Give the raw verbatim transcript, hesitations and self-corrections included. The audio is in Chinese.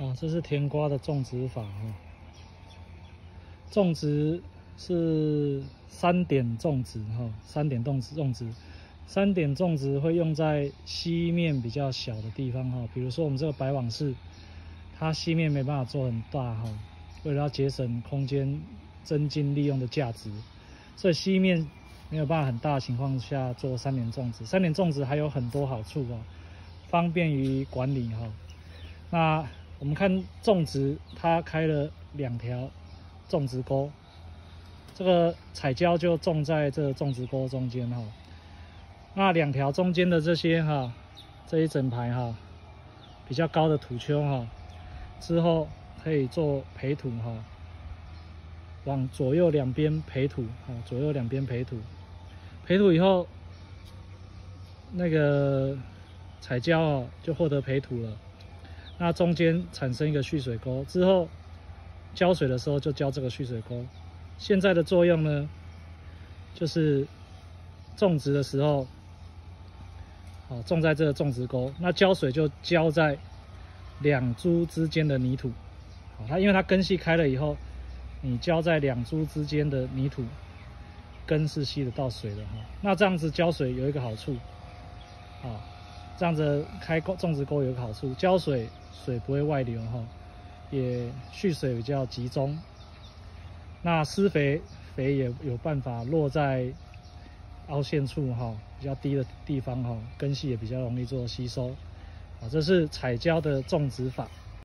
哦，这是甜瓜的种植法哈。种植是三点种植哈，三点种植种植，三点种植会用在溪面比较小的地方哈，比如说我们这个白网室，它溪面没办法做很大哈，为了要节省空间，增进利用的价值，所以溪面没有办法很大的情况下做三点种植。三点种植还有很多好处哦，方便于管理哈。那我们看种植，它开了两条种植沟，这个彩椒就种在这种植沟中间哈。那两条中间的这些哈，这一整排哈，比较高的土丘哈，之后可以做培土哈，往左右两边培土哈，左右两边培土，培土以后，那个彩椒哦就获得培土了。那中间产生一个蓄水沟之后，浇水的时候就浇这个蓄水沟。现在的作用呢，就是种植的时候，好种在这个种植沟，那浇水就浇在两株之间的泥土。好，它因为它根系开了以后，你浇在两株之间的泥土，根是吸得到水的哈。那这样子浇水有一个好处，啊，这样子开沟种植沟有一个好处，浇水水不会外流哈，也蓄水比较集中。那施肥肥也有办法落在凹陷处哈，比较低的地方哈，根系也比较容易做吸收。啊，这是彩椒的种植法。